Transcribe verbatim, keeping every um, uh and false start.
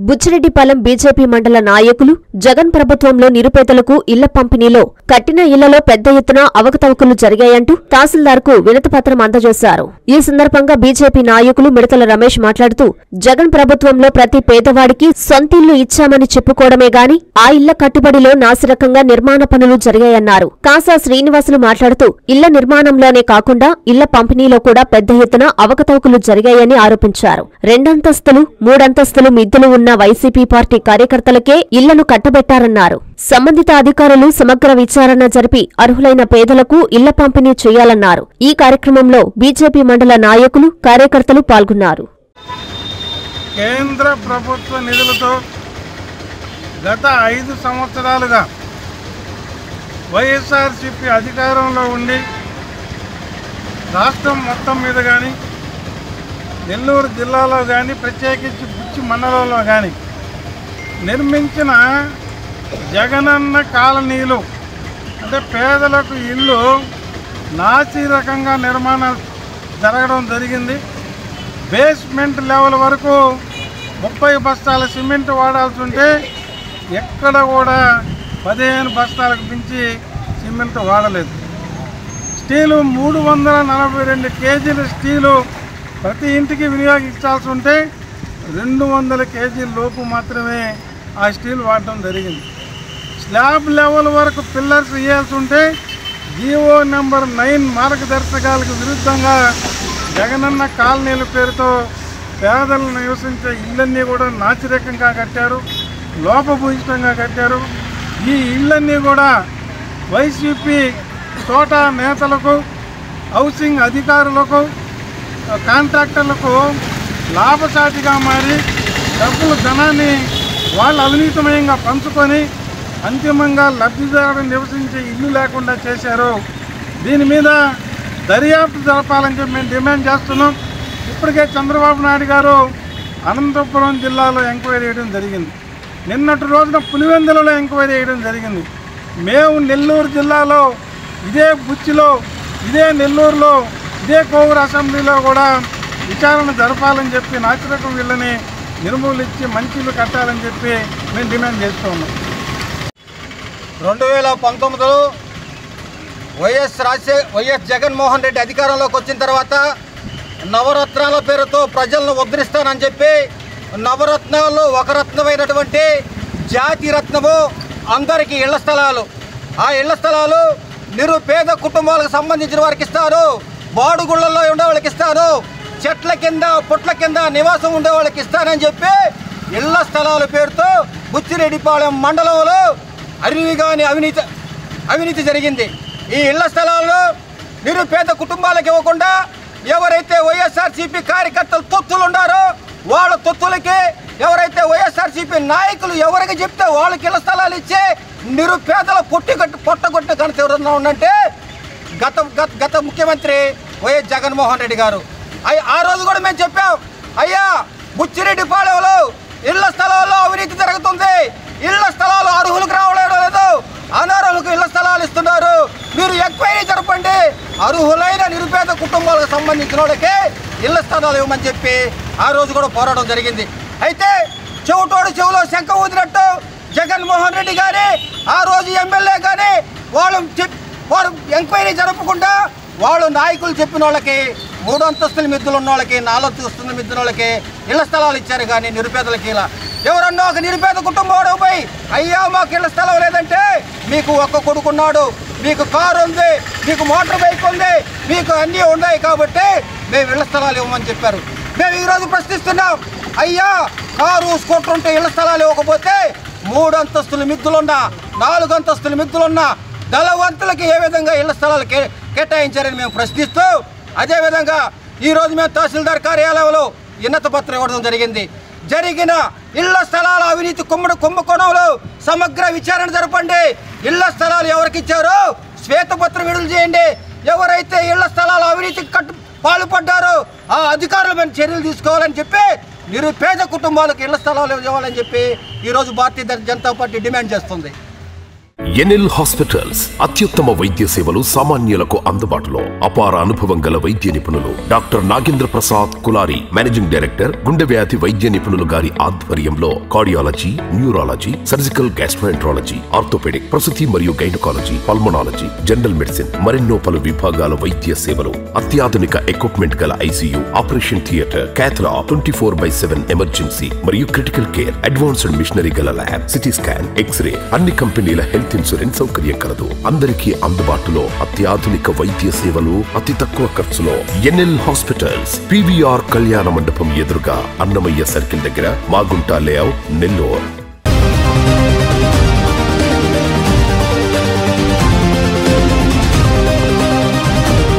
Buchireddypalem BJP మండల నాయకులు జగన్ ప్రభుత్వంలో నిరుపేదలకు ఇళ్ల పంపిణీలో కట్టిన ఇళ్లలో పెద్ద ఎత్తున అవకతవకలు జరిగాయంటూ తహసీల్దార్కు వినతిపత్రం అందజేశారు. ఈ సందర్భంగా బీజేపీ నాయకులు మిడతల రమేష్ మాట్లాడుతూ జగన్ ప్రభుత్వంలో ప్రతి పేదవాడికి సొంతిల్లు ఇచ్చామని చెప్పుకోవడమే గాని ఆ ఇళ్ల కట్టుబడిలో నాసిరకంగా నిర్మాణ పనులు జరిగాయన్నారు. కాసా శ్రీనివాసులు మాట్లాడుతూ ఇళ్ల నిర్మాణంలోనే కాకుండా ఇళ్ల పంపిణీలో కూడా పెద్ద ఎత్తున అవకతవకలు జరిగాయని ఆరోపించారు. రెండంతస్తులు మూడంతస్తులు మిద్దెలు ఉన్న వైసీపీ పార్టీ కార్యకర్తలకే ఇళ్లను కట్టబెట్టారన్నారు. సంబంధిత అధికారులు సమగ్ర విచారణ జరిపి అర్హులైన పేదలకు ఇళ్ల పంపిణీ చేయాలన్నారు. ఈ కార్యక్రమంలో బీజేపీ మండల నాయకులు కార్యకర్తలు పాల్గొన్నారు. కేంద్ర ప్రభుత్వ నిధులతో గత ఐదు సంవత్సరాలుగా వైఎస్ఆర్సీపీ అధికారంలో ఉండి రాష్ట్రం మొత్తం మీద కానీ నెల్లూరు జిల్లాలో కానీ ప్రత్యేకించి బుచ్చి మండలంలో కానీ నిర్మించిన జగనన్న కాలనీలు అంటే పేదలకు ఇల్లు నాసి రకంగా నిర్మాణం జరగడం జరిగింది. బేస్మెంట్ లెవెల్ వరకు ముప్పై బస్తాల సిమెంట్ వాడాల్సి ఉంటే ఎక్కడ కూడా పదిహేను బస్తాలకు మించి సిమెంట్ వాడలేదు. స్టీలు మూడు వందల నలభై రెండు కేజీల స్టీలు ప్రతి ఇంటికి వినియోగించాల్సి ఉంటే రెండు వందల కేజీల లోపు మాత్రమే ఆ స్టీల్ వాడటం జరిగింది. స్లాబ్ లెవెల్ వరకు పిల్లర్స్ వేయాల్సి ఉంటే జీవో నెంబర్ నైన్ మార్గదర్శకాలకు విరుద్ధంగా జగనన్న కాలనీల పేరుతో పేదలు నివసించే ఇళ్ళన్నీ కూడా నాసిరకంగా కట్టారు, లోపభూయిష్టంగా కట్టారు. ఈ ఇళ్ళన్నీ కూడా వైసీపీ తోటా నేతలకు, హౌసింగ్ అధికారులకు, కాంట్రాక్టర్లకు లాభసాటిగా మారి డబ్బుల ధనాన్ని వాళ్ళు అవినీతిమయంగా పంచుకొని అంతిమంగా లబ్ధిదారుడు నివసించే ఇల్లు లేకుండా చేశారు. దీని మీద దర్యాప్తు జరపాలని చెప్పి మేము డిమాండ్ చేస్తున్నాం. ఇప్పటికే చంద్రబాబు నాయుడు గారు అనంతపురం జిల్లాలో ఎంక్వైరీ చేయడం జరిగింది. నిన్నటి రోజున పులివెందులలో ఎంక్వైరీ చేయడం జరిగింది. మేము నెల్లూరు జిల్లాలో ఇదే బుచ్చిలో, ఇదే నెల్లూరులో, ఇదే కోవూరు అసెంబ్లీలో కూడా విచారణ జరపాలని చెప్పి నాసిరకం వీళ్ళని నిర్మూలించి మంచి ఇల్లు కట్టాలని చెప్పి మేము డిమాండ్ చేస్తూ ఉన్నాం. రెండు వేల పంతొమ్మిదిలో వైఎస్ రాజశే వైఎస్ జగన్మోహన్ రెడ్డి అధికారంలోకి వచ్చిన తర్వాత నవరత్నాల పేరుతో ప్రజలను ఉద్ధరిస్తానని చెప్పి నవరత్నాల్లో ఒక రత్నమైనటువంటి జాతి రత్నము అందరికీ ఇళ్ల స్థలాలు, ఆ ఇళ్ల స్థలాలు నిరుపేద కుటుంబాలకు సంబంధించిన వారికి ఇస్తారు, బాడుగుళ్ళల్లో ఉండే వాళ్ళకి ఇస్తారు, చెట్ల కింద పుట్ల కింద నివాసం ఉండే వాళ్ళకి ఇస్తానని చెప్పి ఇళ్ల స్థలాల పేరుతో బుచ్చిరెడ్డిపాలెం మండలంలో అరివిగాని అవినీతి అవినీతి జరిగింది. ఈ ఇళ్ల స్థలాల్లో నిరుపేద కుటుంబాలకు ఇవ్వకుండా ఎవరైతే వైఎస్ఆర్సీపీ కార్యకర్తలు తొత్తులు ఉన్నారో వాళ్ళ తొత్తులకి, ఎవరైతే వైఎస్ఆర్సీపీ నాయకులు ఎవరికి చెప్తే వాళ్ళకి ఇళ్ల స్థలాలు ఇచ్చే నిరుపేదల పొట్టిగట్టు పొట్టగొట్టు కనుక ఎవరన్నా ఉందంటే గత గత ముఖ్యమంత్రి వైఎస్ జగన్మోహన్ రెడ్డి గారు. అయ్యి ఆ రోజు కూడా మేము చెప్పాం, అయ్యా బుచ్చిరెడ్డిపాలెంలో ఇళ్ల స్థలాల్లో అవినీతి జరుగుతుంది, ఇళ్ల స్థలాలు అర్హులకు రావడం లేదు, అనర్హులకు ఇళ్ల స్థలాలు ఇస్తున్నారు, మీరు ఎంక్వైరీ జరపండి, అర్హులైన నిరుపేద కుటుంబాలకు సంబంధించిన వాళ్ళకి ఇళ్ల స్థలాలు ఇవ్వమని చెప్పి ఆ రోజు కూడా పోరాటం జరిగింది. అయితే చెవిటోడు చెవిలో శంఖ ఊదినట్టు జగన్మోహన్ రెడ్డి గారి ఆ రోజు ఎమ్మెల్యే కానీ వాళ్ళు వారు ఎంక్వైరీ జరపకుండా వాళ్ళు నాయకులు చెప్పిన వాళ్ళకి మూడు అంతస్తుల మిద్దులు ఉన్న వాళ్ళకి, నాలుగు అంతస్తుల మిద్దుల వాళ్ళకి ఇళ్ల స్థలాలు ఇచ్చారు. కానీ నిరుపేదలకి ఇలా ఎవరన్నా ఒక నిరుపేద కుటుంబం పోయి అయ్యా మాకు ఇళ్ల స్థలం లేదంటే, మీకు ఒక్క కొడుకున్నాడు, మీకు కారు ఉంది, మీకు మోటార్ బైక్ ఉంది, మీకు అన్నీ ఉన్నాయి కాబట్టి మేము ఇళ్ల స్థలాలు ఇవ్వమని చెప్పారు. మేము ఈరోజు ప్రశ్నిస్తున్నాం, అయ్యా కారు స్కూటర్ ఉంటే ఇళ్ల స్థలాలు ఇవ్వకపోతే మూడు అంతస్తుల మిద్దులున్నా నాలుగు అంతస్తుల మిద్దులున్నా ధనవంతులకి ఏ విధంగా ఇళ్ల స్థలాలు కే కేటాయించారని మేము ప్రశ్నిస్తూ, అదేవిధంగా ఈరోజు మేము తహసీల్దార్ కార్యాలయంలో వినతి పత్రం ఇవ్వడం జరిగింది. జరిగిన ఇళ్ల స్థలాల అవినీతి కుమ్మడి కుంభకోణంలో సమగ్ర విచారణ జరపండి, ఇళ్ల స్థలాలు ఎవరికి ఇచ్చారో శ్వేతపత్రం విడుదల చేయండి, ఎవరైతే ఇళ్ల స్థలాల అవినీతికి కట్టు పాల్పడ్డారో ఆ అధికారుల మీద చర్యలు తీసుకోవాలని చెప్పి నిరుపేద కుటుంబాలకు ఇళ్ల స్థలాలు ఇవ్వాలని చెప్పి ఈరోజు భారతీయ జనతా పార్టీ డిమాండ్ చేస్తుంది. ఎన్ఎల్ హాస్పిటల్స్ అత్యుత్తమ వైద్య సేవలు సామాన్యులకు అందుబాటులో. అపార అనుభవం గల వైద్య నిపుణులు doctor Nagendra Prasad Kulari, managing director, గుండె వ్యాధి వైద్య నిపుణులు గారి ఆధ్వర్యంలో cardiology, neurology, surgical gastroenterology, orthopaedic, ప్రసూతి మరియు గైనకాలజీ, పల్మనాలజీ, జనరల్ మెడిసిన్ మరెన్నో పలు విభాగాల వైద్య సేవలు, అత్యాధునిక ఎక్విప్మెంట్ గల ICU, operation theatre, cath lab, twenty four by seven emergency మరియు క్రిటికల్ కేర్, అడ్వాన్స్డ్ మిషనరీ గల ల్యాబ్, సిటీ స్కాన్, ఎక్స్రే, అన్ని కంపెనీల హెల్త్ ఇన్సూరెన్స్ సౌకర్యం కలదు. అందరికీ అందుబాటులో అత్యాధునిక వైద్య సేవలు అతి తక్కువ ఖర్చులో. ఎన్ఎల్ హాస్పిటల్స్, పీవీఆర్ కళ్యాణ మండపం ఎదురుగా, అన్నమయ్య సర్కిల్ దగ్గర, మాగుంట లేఅవుట్, నెల్లూరు.